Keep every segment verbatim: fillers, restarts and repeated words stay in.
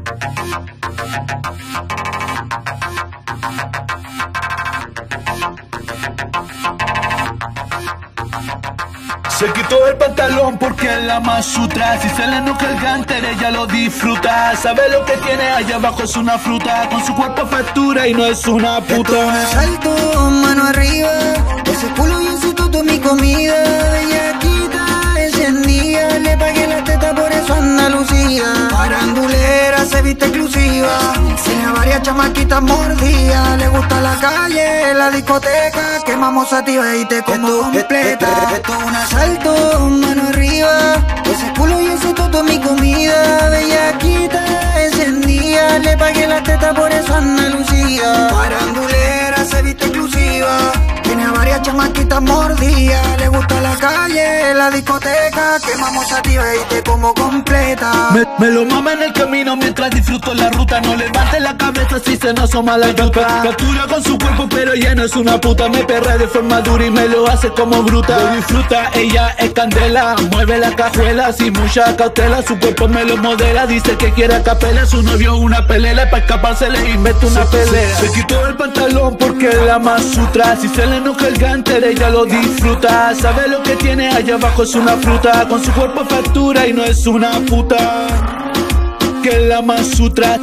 Se quitó el pantalón porque es la más sutra. Si se le enoja el gánter, ella lo disfruta. Sabe lo que tiene allá abajo, es una fruta. Con su cuerpo factura y no es una puta. Esto es un asalto, mano arriba. Ese culo y ese toto mi comida. Bellaquita, encendida. Le pagué la teta, por eso Andalucía. Farandulera, se viste exclusiva. Tiene varias chamaquitas mordidas. Le gusta la calle, la discoteca. Quemamos sativa y te como completa. Esto es un asalto, mano arriba. Ese culo y ese toto mi comida. Bellaquita, encendida. Le pagué la teta, por eso Andalucía. Farandulera, se viste exclusiva. Tiene a varias chamaquitas mordidas. Le gusta la calle, la discoteca. Quemamos sativa y te como completa. Me, me lo mama en el camino mientras disfruto la ruta. No levante la cabeza si se nos asoma la yuca. Captura con su cuerpo pero ella no es una puta. Me perrea de forma dura y me lo hace como bruta. Lo disfruta, ella es candela. Mueve la cajuela sin mucha cautela. Su cuerpo me lo modela, dice que quiere a capela. Su novio una pelea, para escaparse le inventa una pelea. Se quitó el pantalón porque es la más sutra. Si se le enoja el gánter, ella lo disfruta. Sabe lo que tiene allá abajo, es una fruta. Con su cuerpo factura y no es una puta. Que es la más sutra,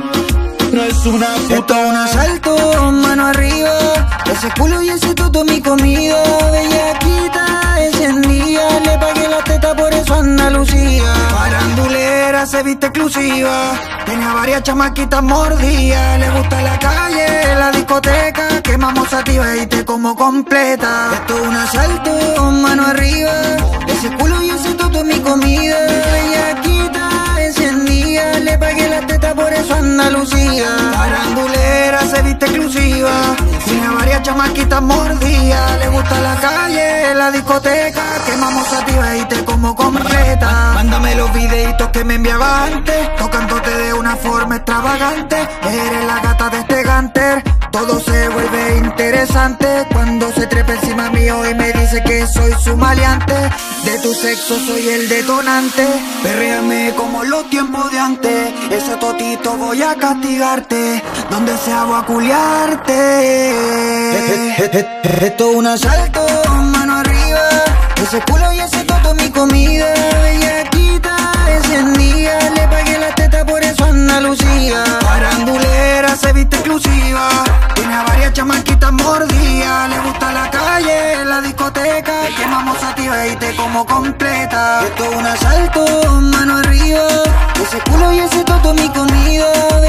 no es una puta. Esto es un asalto, mano arriba. Ese culo y ese toto mi comida. Bellaquita, encendida. Le pagué la teta, por eso Andalucía. Farandulera, se viste exclusiva. Tiene a varias chamaquitas mordidas. Le gusta la calle, la discoteca. Quemamos sativa y te como completa. Esto es un asalto, mano arriba. Ese culo y ese toto mi comida. Bellaquita, encendida. Le pagué la teta, por eso Andalucía. Farandulera, se viste exclusiva. Tiene a varias chamaquitas mordidas. Le gusta la calle, la discoteca. Quemamos sativa y te como completa. Mándame los videitos que me enviaba antes, tocándote de una forma extravagante. Eres la gata de este gánter. Todo se vuelve interesante cuando se trepa encima mío y me dice que soy su maleante. De tu sexo soy el detonante. Perréame como los tiempos de antes. Ese totito voy a castigarte. Donde sea voy a culiarte. Esto es un asalto, mano arriba. Ese culo y ese toto mi comida. Bellaquita, encendida. Le pagué la teta, por eso Andalucía. Farandulera, se viste exclusiva. Tiene a varias chamaquitas mordidas. Le gusta la calle, la discoteca. Quemamos sativa y te como completa. Esto es un asalto, mano arriba. Ese culo y ese toto mi comida.